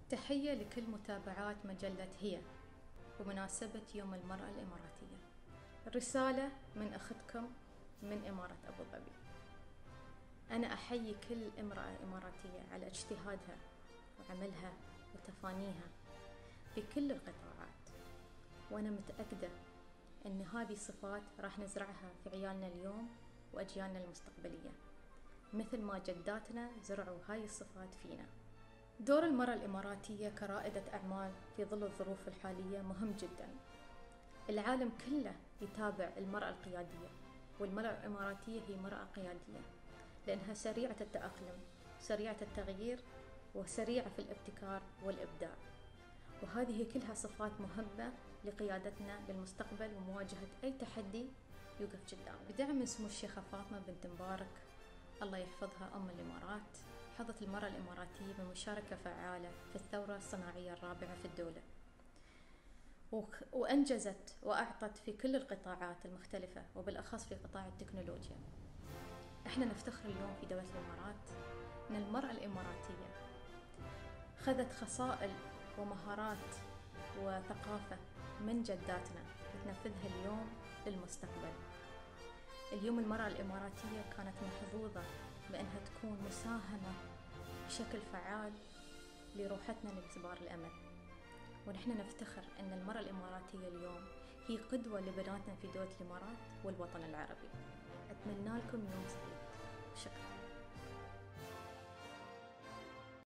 تحية لكل متابعات مجلة هي بمناسبة يوم المرأة الإماراتية. الرسالة من أختكم من إمارة أبو ظبي. أنا أحيي كل امرأة إماراتية على اجتهادها وعملها وتفانيها في كل القطاعات، وأنا متأكدة أن هذه الصفات راح نزرعها في عيالنا اليوم وأجيالنا المستقبلية، مثل ما جداتنا زرعوا هاي الصفات فينا. دور المرأة الإماراتية كرائدة أعمال في ظل الظروف الحالية مهم جدا. العالم كله يتابع المرأة القيادية، والمرأة الإماراتية هي مرأة قيادية لأنها سريعة التأقلم، سريعة التغيير، وسريعة في الابتكار والإبداع، وهذه كلها صفات مهمة لقيادتنا للمستقبل ومواجهة أي تحدي يوقف قدامنا. بدعم سمو الشيخة فاطمة بنت مبارك الله يحفظها أم الإمارات، حظت المرأة الإماراتية بمشاركة فعالة في الثورة الصناعية الرابعة في الدولة، وأنجزت وأعطت في كل القطاعات المختلفة وبالأخص في قطاع التكنولوجيا. احنا نفتخر اليوم في دولة الإمارات أن المرأة الإماراتية خذت خصائل ومهارات وثقافة من جداتنا وتنفذها اليوم للمستقبل. اليوم المرأة الإماراتية كانت محظوظة بأنها تكون مساهمة بشكل فعال لروحتنا لكبار الأمل، ونحن نفتخر أن المرأة الإماراتية اليوم هي قدوة لبناتنا في دولة الإمارات والوطن العربي. أتمنى لكم يوم سعيد. شكرا.